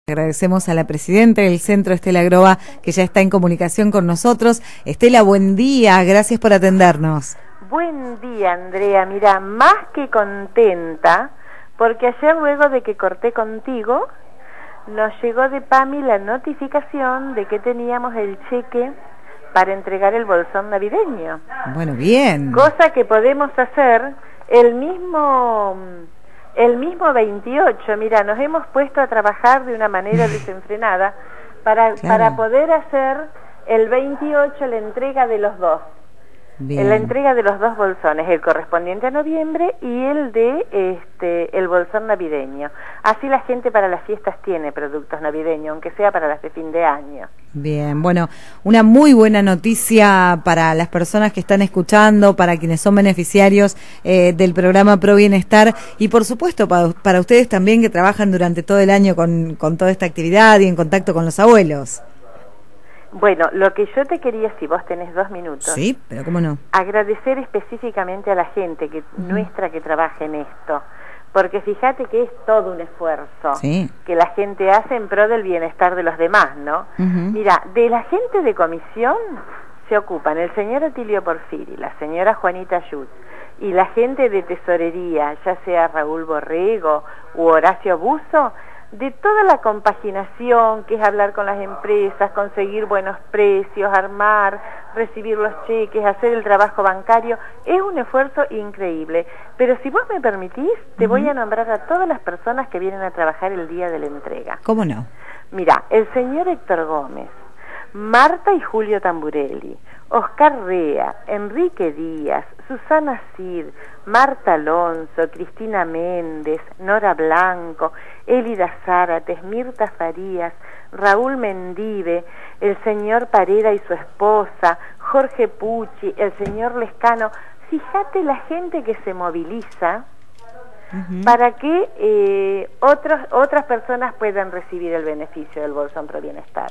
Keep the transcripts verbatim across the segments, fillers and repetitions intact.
Agradecemos a la presidenta del centro, Estela Groba, que ya está en comunicación con nosotros. Estela, buen día, gracias por atendernos. Buen día, Andrea. Mira, más que contenta, porque ayer luego de que corté contigo, nos llegó de PAMI la notificación de que teníamos el cheque para entregar el bolsón navideño. Bueno, bien. Cosa que podemos hacer el mismo... El mismo veintiocho, mira, nos hemos puesto a trabajar de una manera desenfrenada para, claro. para poder hacer el veintiocho la entrega de los dos. Bien. La entrega de los dos bolsones, el correspondiente a noviembre y el de este el bolsón navideño. Así la gente para las fiestas tiene productos navideños, aunque sea para las de fin de año. Bien, bueno, una muy buena noticia para las personas que están escuchando, para quienes son beneficiarios eh, del programa Pro Bienestar y por supuesto para, para ustedes también que trabajan durante todo el año con, con toda esta actividad y en contacto con los abuelos. Bueno, lo que yo te quería, si vos tenés dos minutos... Sí, pero cómo no. Agradecer específicamente a la gente que uh-huh. nuestra que trabaja en esto, porque fíjate que es todo un esfuerzo sí. que la gente hace en pro del bienestar de los demás, ¿no? Uh-huh. Mira, de la gente de comisión se ocupan el señor Otilio Porfiri, la señora Juanita Yut, y la gente de tesorería, ya sea Raúl Borrego u Horacio Buzo, de toda la compaginación, que es hablar con las empresas, conseguir buenos precios, armar, recibir los cheques, hacer el trabajo bancario, es un esfuerzo increíble. Pero si vos me permitís, te uh-huh. voy a nombrar a todas las personas que vienen a trabajar el día de la entrega. ¿Cómo no? Mira, el señor Héctor Gómez, Marta y Julio Tamburelli, Oscar Rea, Enrique Díaz, Susana Cid, Marta Alonso, Cristina Méndez, Nora Blanco, Elida Zárates, Mirta Farías, Raúl Mendive, el señor Pareda y su esposa, Jorge Pucci, el señor Lescano. Fíjate la gente que se moviliza uh-huh. para que eh, otros, otras personas puedan recibir el beneficio del Bolsón Pro Bienestar.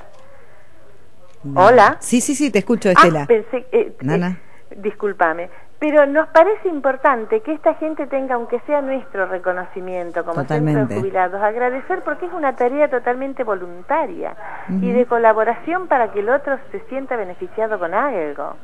Hola. Sí, sí, sí, te escucho, Estela. Ah, pensé, eh, Nana. Eh, discúlpame, pero nos parece importante que esta gente tenga, aunque sea nuestro reconocimiento como centro de jubilados, agradecer porque es una tarea totalmente voluntaria uh-huh. y de colaboración para que el otro se sienta beneficiado con algo.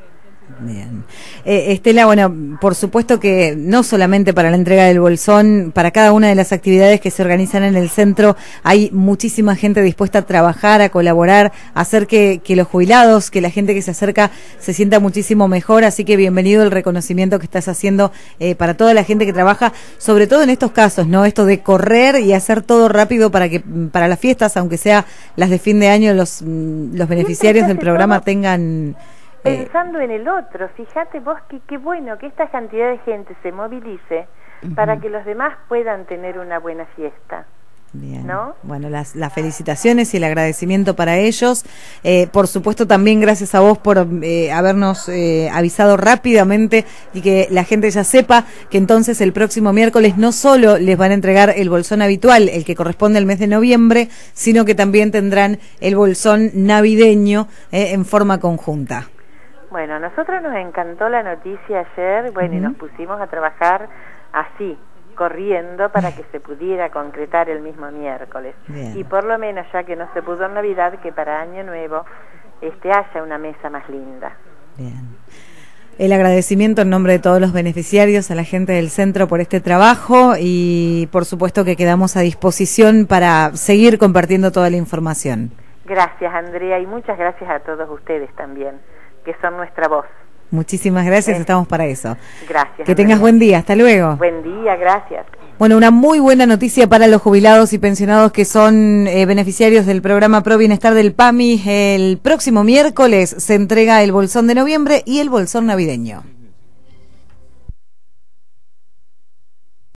Bien. Eh, Estela, bueno, por supuesto que no solamente para la entrega del bolsón, para cada una de las actividades que se organizan en el centro, hay muchísima gente dispuesta a trabajar, a colaborar, a hacer que, que los jubilados, que la gente que se acerca se sienta muchísimo mejor, así que bienvenido el reconocimiento que estás haciendo eh, para toda la gente que trabaja, sobre todo en estos casos, ¿no? Esto de correr y hacer todo rápido para que para las fiestas, aunque sea las de fin de año, los, los beneficiarios del programa todo. tengan... Pensando en el otro, fíjate vos que qué bueno que esta cantidad de gente se movilice uh-huh. para que los demás puedan tener una buena fiesta. Bien, ¿no? Bueno, las, las felicitaciones y el agradecimiento para ellos. Eh, por supuesto, también gracias a vos por eh, habernos eh, avisado rápidamente y que la gente ya sepa que entonces el próximo miércoles no solo les van a entregar el bolsón habitual, el que corresponde al mes de noviembre, sino que también tendrán el bolsón navideño eh, en forma conjunta. Bueno, a nosotros nos encantó la noticia ayer, bueno, uh-huh. y nos pusimos a trabajar así, corriendo para que se pudiera concretar el mismo miércoles. Bien. Y por lo menos, ya que no se pudo en Navidad, que para Año Nuevo este haya una mesa más linda. Bien. El agradecimiento en nombre de todos los beneficiarios, a la gente del centro por este trabajo y por supuesto que quedamos a disposición para seguir compartiendo toda la información. Gracias, Andrea, y muchas gracias a todos ustedes también, que son nuestra voz. Muchísimas gracias, eh, estamos para eso. Gracias. Que Andrea. tengas buen día, hasta luego. Buen día, gracias. Bueno, una muy buena noticia para los jubilados y pensionados que son eh, beneficiarios del programa Pro Bienestar del PAMI. El próximo miércoles se entrega el bolsón de noviembre y el bolsón navideño.